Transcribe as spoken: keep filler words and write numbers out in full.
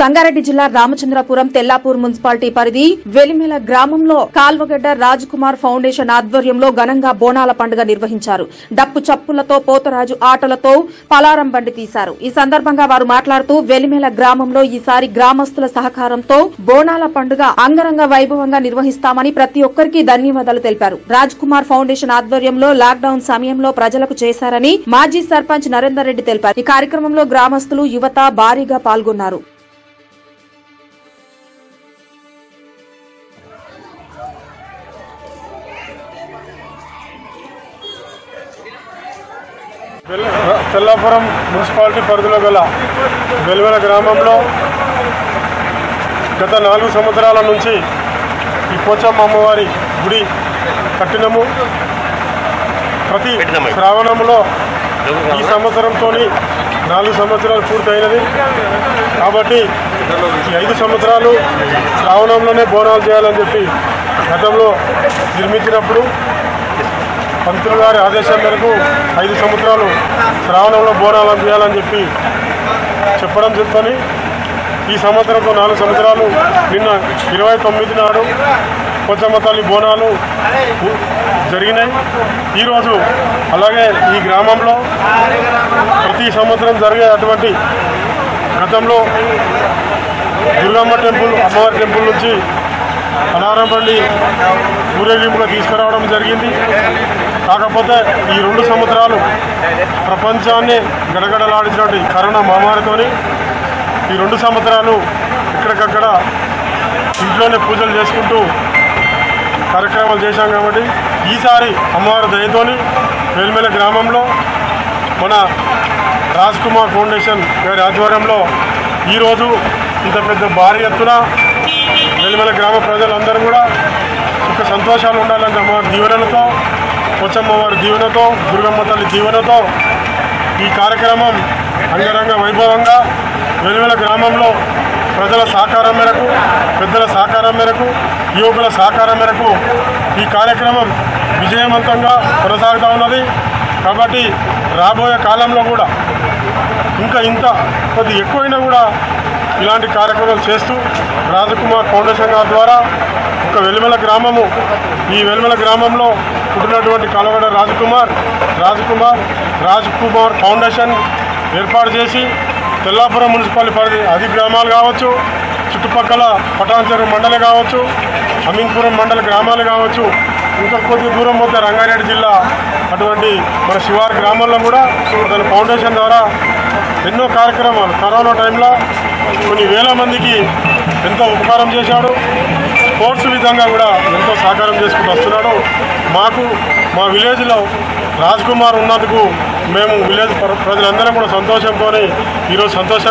సంగారెడ్డి జిల్లా రామచంద్రపురం తెల్లాపూర్ మున్సిపాలిటీ పరిధి వెలిమెల గ్రామంలో కాల్వగడ్డ రాజ్ కుమార్ ఫౌండేషన్ ఆధ్వర్యంలో ఘనంగా బోనాల పండుగ నిర్వహించారు. డప్పు చప్పులతో పోతరాజు ఆటలతో పలారం బండి తీశారు. ఈ సందర్భంగా వారు మాట్లాడుతూ వెలిమెల గ్రామంలో ఈసారి గ్రామస్తుల సహకారంతో బోనాల పండుగ అంగరంగ వైభవంగా నిర్వహిస్తామని ప్రతి ఒక్కరికి ధన్యవాదాలు తెలిపారు. రాజ్ కుమార్ ఫౌండేషన్ ఆధ్వర్యంలో లాక్డౌన్ సమయంలో ప్రజలకు చేశారని మాజీ సర్పంచ్ నరేందర్ రెడ్డి తెలిపారు. ఈ కార్యక్రమంలో గ్రామస్తులు యువత భారీగా పాల్గొన్నారు. తెల్లాపురం మున్సిపాలిటీ పరిధిలో గల వెలిమెల గ్రామంలో గత నాలుగు సంవత్సరాల నుంచి ఈ పోచమ్మ అమ్మవారి గుడి కట్టినము. ప్రతి శ్రావణంలో ఈ సంవత్సరంతో నాలుగు సంవత్సరాలు పూర్తయినది కాబట్టి ఈ ఐదు సంవత్సరాలు శ్రావణంలోనే బోనాలు చేయాలని చెప్పి గతంలో నిర్మించినప్పుడు పంతులు గారి ఆదేశం మేరకు ఐదు సంవత్సరాలు శ్రావణంలో బోనాలు చేయాలని చెప్పి చెప్పడం చెప్తాను. ఈ సంవత్సరంతో నాలుగు సంవత్సరాలు నిన్న ఇరవై తొమ్మిది నాడు పోచమ్మ తల్లి బోనాలు జరిగినాయి. ఈరోజు అలాగే ఈ గ్రామంలో ప్రతి సంవత్సరం జరిగే అటువంటి గతంలో దుర్గమ్మ టెంపుల్ అమ్మవారి టెంపుల్ నుంచి పలారం బండి ఊరేగింపుగా తీసుకురావడం జరిగింది. కాకపోతే ఈ రెండు సంవత్సరాలు ప్రపంచాన్ని గడగడలాడించినటువంటి కరోనా మహమ్మారితోని ఈ రెండు సంవత్సరాలు ఇక్కడికక్కడ ఇంట్లోనే పూజలు చేసుకుంటూ కార్యక్రమాలు చేశాం కాబట్టి ఈసారి అమ్మవారి దయతోని వెలిమెల గ్రామంలో మన రాజ్ కుమార్ ఫౌండేషన్ గారి ఆధ్వర్యంలో ఈరోజు ఇంత పెద్ద భారీ ఎత్తున వెలిమెల గ్రామ ప్రజలందరూ కూడా సుఖ సంతోషాలు ఉండాలని అమ్మవారి దీవెనలతో పోచమ్మ వారి దీవెనతో దుర్గమ్మ తల్లి దీవెనతో ఈ కార్యక్రమం అంగరంగ వైభవంగా వెలిమెల గ్రామంలో ప్రజల సహకారం మేరకు పెద్దల సహకారం మేరకు యువకుల సహకారం మేరకు ఈ కార్యక్రమం విజయవంతంగా కొనసాగుతూ ఉన్నది. కాబట్టి రాబోయే కాలంలో కూడా ఇంకా ఇంత కొద్ది ఎక్కువైనా కూడా ఇలాంటి కార్యక్రమాలు చేస్తూ రాజకుమార్ ఫౌండేషన్ గారి ద్వారా ఒక వెలిమెల గ్రామము ఈ వెలిమెల గ్రామంలో పుట్టినటువంటి కాలగడ రాజకుమార్ రాజకుమార్ రాజకుమార్ ఫౌండేషన్ ఏర్పాటు చేసి తెల్లాపురం మున్సిపాలిటీ పరిధి అది గ్రామాలు కావచ్చు, చుట్టుపక్కల పటాన్చెరు మండలి కావచ్చు, అమీన్పురం మండల గ్రామాలు కావచ్చు, ఇంకా కొద్ది దూరం పోతే రంగారెడ్డి జిల్లా అటువంటి మన శివారు గ్రామాల్లో కూడా తన ఫౌండేషన్ ద్వారా ఎన్నో కార్యక్రమాలు కరోనా టైంలో కొన్ని వేల మందికి ఎంతో ఉపకారం చేశాడు. స్పోర్ట్స్ విధంగా కూడా ఎంతో సహకారం చేసుకుంటూ వస్తున్నాడు. మాకు మా విలేజ్లో రాజ్ కుమార్ ఉన్నందుకు మేము విలేజ్ ప్రజలందరం కూడా సంతోషంతో ఈరోజు సంతోషం